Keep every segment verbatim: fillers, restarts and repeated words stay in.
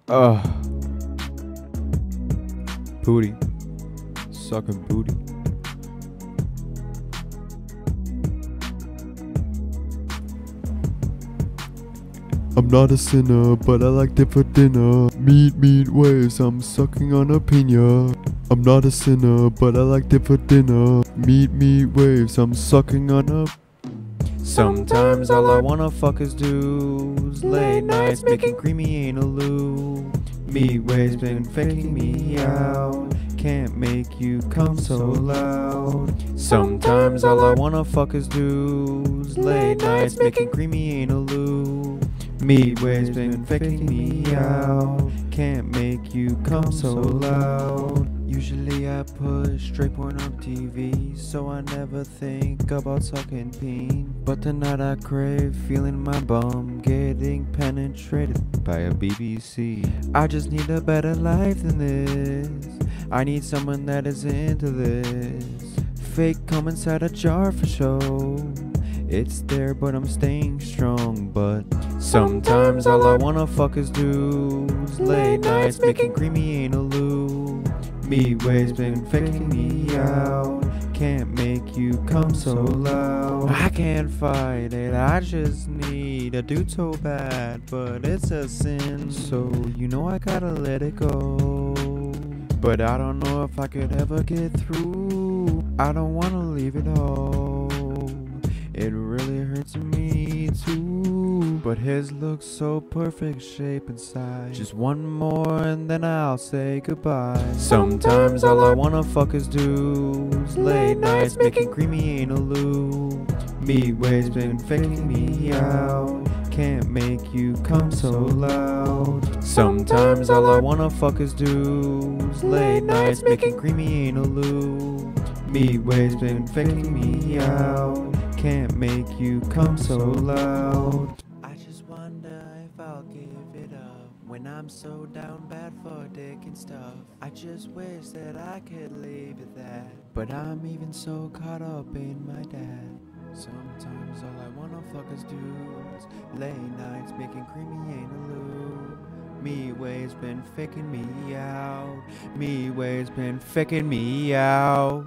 Uh, Pooti, sucking booty. I'm not a sinner, but I like it for dinner. Meat, meat waves, I'm sucking on a pina. I'm not a sinner, but I like it for dinner. Meat, meat waves, I'm sucking on a. Sometimes all I wanna fuck is dudes. Late nights making creamy anal lube. Meat waves been faking me out. Can't make you come so loud. Sometimes all I wanna fuck is dudes. Late nights making creamy anal lube. Meat waves been faking me out. Can't make you come so loud. Usually I push straight porn on T V, so I never think about sucking peen. But tonight I crave feeling my bum getting penetrated by a B B C. I just need a better life than this. I need someone that is into this. Fake come inside a jar for show. It's there but I'm staying strong. But sometimes all I wanna fuck is dudes. Late nights making creamy anal lube. Meat waves been faking me out. Can't make you come so loud. I can't fight it, I just need a dude so bad. But it's a sin, so you know I gotta let it go. But I don't know if I could ever get through. I don't wanna leave it all. It really hurts me too. But his looks so perfect shape inside. Just one more and then I'll say goodbye. Sometimes all I wanna fuck is dudes. Late nights making creamy anal lube. Meat waves been faking me out. Can't make you come so loud. Sometimes all I wanna fuck is dudes. Late nights making creamy anal lube. Meat waves been faking me out. Can't make you come so loud. I just wonder if I'll give it up when I'm so down bad for dick and stuff. I just wish that I could leave it that, but I'm even so caught up in my dad. Sometimes all I wanna fuck is dudes. Late nights making creamy anal lube. Me ways been faking me out. Me ways been faking me out.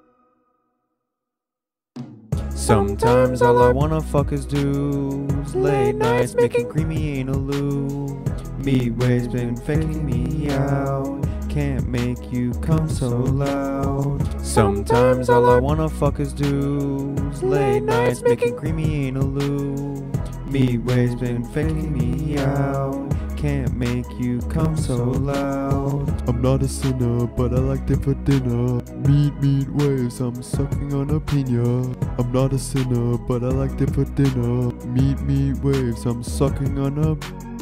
Sometimes all I wanna fuck is dudes. Late nights making creamy anal lube. Meat waves been faking me out. Can't make you come so loud. Sometimes all I wanna fuck is dudes. Late nights making creamy anal lube. Meat waves been faking me out. Can't make you come so loud. I'm not a sinner, but I like it for dinner. Meat, meat waves, I'm sucking on a pina. I'm not a sinner, but I like it for dinner. Meat, meat waves, I'm sucking on a.